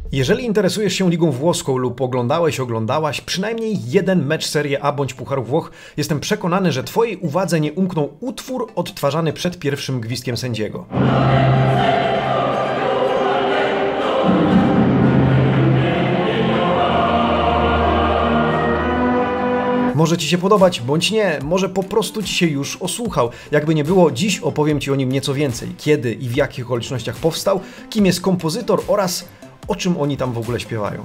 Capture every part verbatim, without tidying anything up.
Jeżeli interesujesz się ligą włoską lub oglądałeś, oglądałaś przynajmniej jeden mecz Serie A bądź Pucharu Włoch, jestem przekonany, że Twojej uwadze nie umknął utwór odtwarzany przed pierwszym gwizdkiem sędziego. Może Ci się podobać, bądź nie, może po prostu Ci się już osłuchał. Jakby nie było, dziś opowiem Ci o nim nieco więcej. Kiedy i w jakich okolicznościach powstał, kim jest kompozytor oraz o czym oni tam w ogóle śpiewają.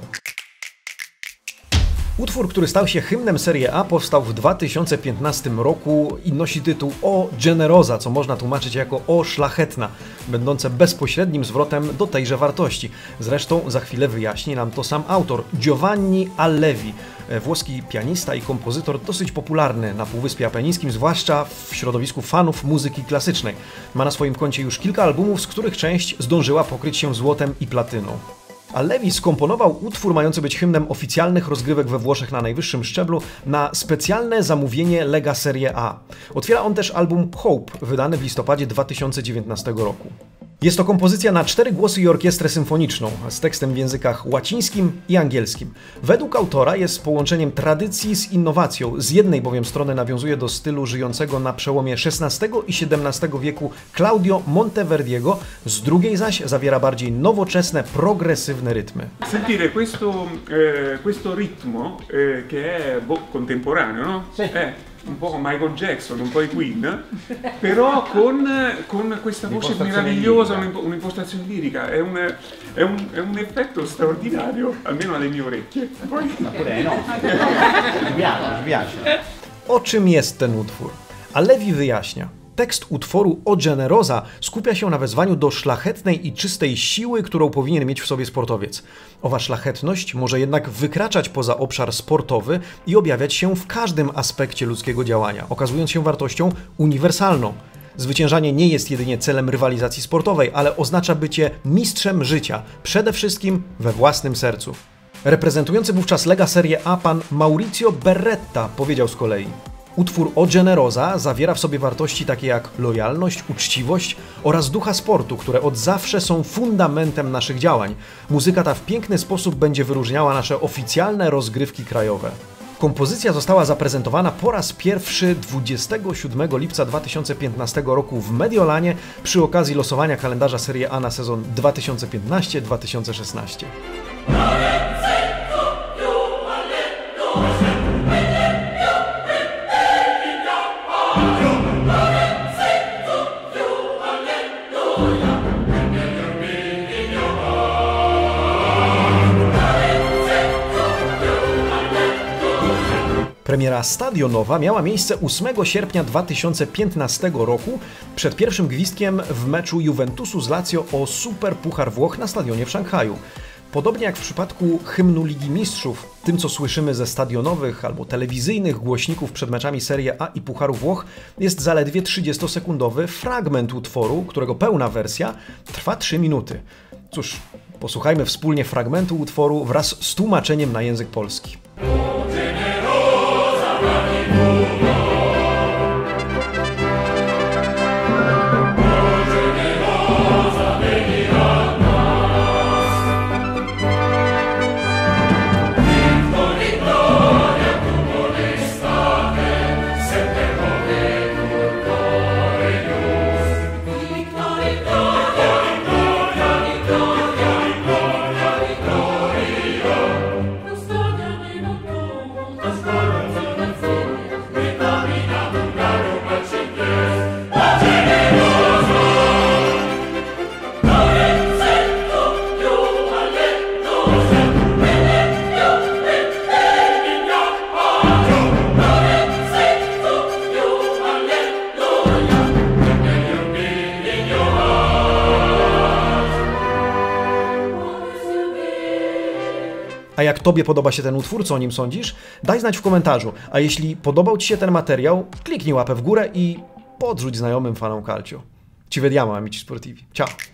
Utwór, który stał się hymnem Serie A, powstał w dwa tysiące piętnastym roku i nosi tytuł O Generosa, co można tłumaczyć jako O Szlachetna, będące bezpośrednim zwrotem do tejże wartości. Zresztą za chwilę wyjaśni nam to sam autor, Giovanni Allevi, włoski pianista i kompozytor dosyć popularny na Półwyspie Apenińskim, zwłaszcza w środowisku fanów muzyki klasycznej. Ma na swoim koncie już kilka albumów, z których część zdążyła pokryć się złotem i platyną. Allevi skomponował utwór mający być hymnem oficjalnych rozgrywek we Włoszech na najwyższym szczeblu na specjalne zamówienie Lega Serie A. Otwiera on też album Hope, wydany w listopadzie dwa tysiące dziewiętnastego roku. Jest to kompozycja na cztery głosy i orkiestrę symfoniczną, z tekstem w językach łacińskim i angielskim. Według autora jest połączeniem tradycji z innowacją. Z jednej bowiem strony nawiązuje do stylu żyjącego na przełomie szesnastego i siedemnastego wieku Claudio Monteverdiego, z drugiej zaś zawiera bardziej nowoczesne, progresywne rytmy. Sentire questo, eh, questo ritmo eh, che è boh, contemporaneo, no? Eh. Un po' Michael Jackson, un po' i Queen, però con, con questa voce meravigliosa, un'impostazione lirica, è un, è, un, è un effetto straordinario, almeno alle mie orecchie. Poi... O czym jest ten utwór? Allevi wyjaśnia. Tekst utworu O Generosa skupia się na wezwaniu do szlachetnej i czystej siły, którą powinien mieć w sobie sportowiec. Owa szlachetność może jednak wykraczać poza obszar sportowy i objawiać się w każdym aspekcie ludzkiego działania, okazując się wartością uniwersalną. Zwyciężanie nie jest jedynie celem rywalizacji sportowej, ale oznacza bycie mistrzem życia, przede wszystkim we własnym sercu. Reprezentujący wówczas Lega Serie A pan Maurizio Berretta powiedział z kolei: utwór O Generosa zawiera w sobie wartości takie jak lojalność, uczciwość oraz ducha sportu, które od zawsze są fundamentem naszych działań. Muzyka ta w piękny sposób będzie wyróżniała nasze oficjalne rozgrywki krajowe. Kompozycja została zaprezentowana po raz pierwszy dwudziestego siódmego lipca dwa tysiące piętnastego roku w Mediolanie przy okazji losowania kalendarza Serie A na sezon dwa tysiące piętnasty dwa tysiące szesnasty. Premiera stadionowa miała miejsce ósmego sierpnia dwa tysiące piętnastego roku przed pierwszym gwizdkiem w meczu Juventusu z Lazio o Super Puchar Włoch na stadionie w Szanghaju. Podobnie jak w przypadku hymnu Ligi Mistrzów, tym co słyszymy ze stadionowych albo telewizyjnych głośników przed meczami Serie A i Pucharu Włoch, jest zaledwie trzydziestosekundowy fragment utworu, którego pełna wersja trwa trzy minuty. Cóż, posłuchajmy wspólnie fragmentu utworu wraz z tłumaczeniem na język polski. A jak Tobie podoba się ten utwór, co o nim sądzisz? Daj znać w komentarzu. A jeśli podobał Ci się ten materiał, kliknij łapę w górę i podrzuć znajomym fanom calcio. Ci vediamo amici sportivi. Ciao!